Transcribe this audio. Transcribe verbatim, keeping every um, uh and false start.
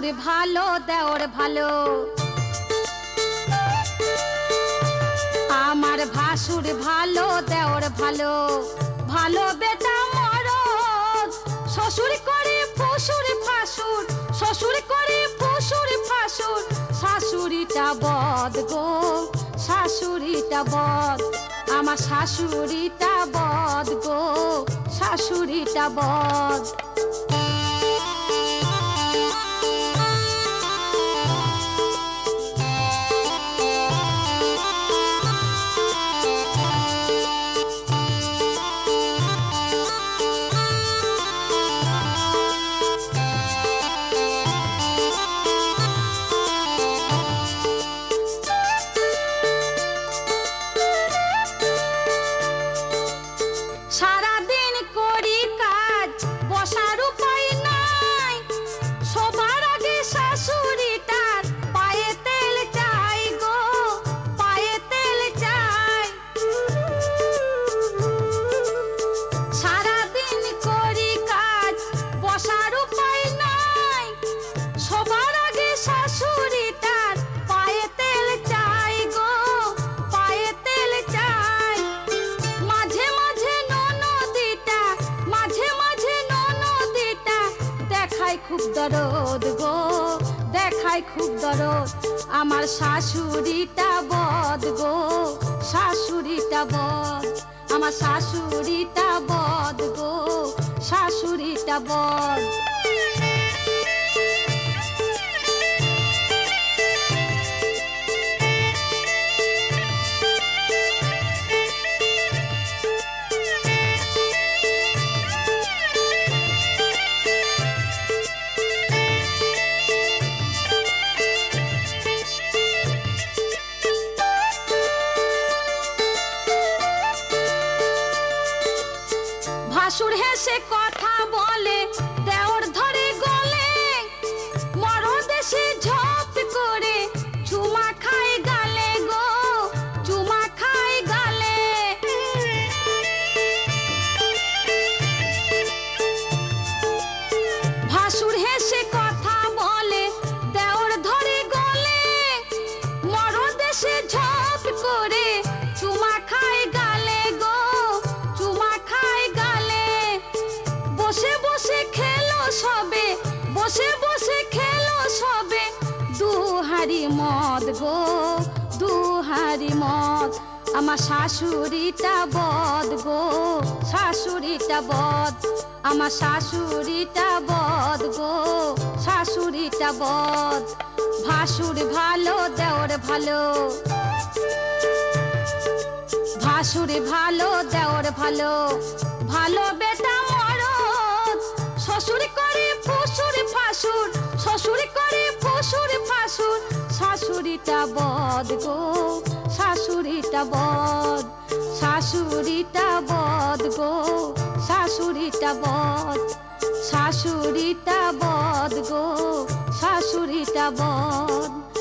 শাশুড়ি ভালো দেওর ভালো, আমার ভাসুর ভালো দেওর ভালো, ভালো বেটা মরদ, শ্বশুর করে ফুসুর ফাসুর, শ্বশুর করে ফুসুর ফাসুর, শাশুড়িটা বদ গো, শাশুড়িটা বদ, আমার শাশুড়িটা বদ গো, শাশুড়িটা বদ। সারাদিন করি কাজ বসার উপায় নাই, সবার আগে শাশুড়িটার পায়ে তেল চাই গো, পায়ে তেল চাই। সারাদিন করি কাজ বসার উপায় নাই, সবার আগে শাশুড়িটার পায়ে তেল চাই গো, পায়ে তেল চাই। মাঝে মাঝে ননদিটা, মাঝে মাঝে ননদিটা দেখায় খুব দরদ গো, দেখায় খুব দরদ, আমার শাশুড়িটা বদ গো, শাশুড়িটা বদ, আমার শাশুড়িটা বদ গো, শাশুড়িটা বদ। ভাসুর হেসে কথা বলে দেওর ধরে গলে, মরদ এসে ঝপ করে চুমা খায় গালে গো, চুমা খায় গালে। ভাসুর হেসে কথা বলে দেওর ধরে গলে, মরদ এসে ঝপ করে চুমা খায় গালে গো, চুমা খায় গালে। বসে বসে খেলো সবে, বসে বসে খেলো সবে, দুহারি মদ গো, দুহারি মদ, আমার শাশুড়িটা বদ গো, শাশুড়িটা বদ, আমার শাশুড়িটা বদ গো, শাশুড়িটা বদ। ভাসুর ভালো দেওর ভালো, ভাসুর ভালো দেওর ভালো, ভালো বেটা মরদ, শ্বশুর করে ফুসুর ফাসুর, শ্বশুর করে ফুসুর ফাসুর, শাশুড়িটা বদ গো, শাশুড়িটা বদ, শাশুড়িটা বদ গো, শাশুড়িটা বদ, শাশুড়িটা বদ গো, শাশুড়িটা বদ।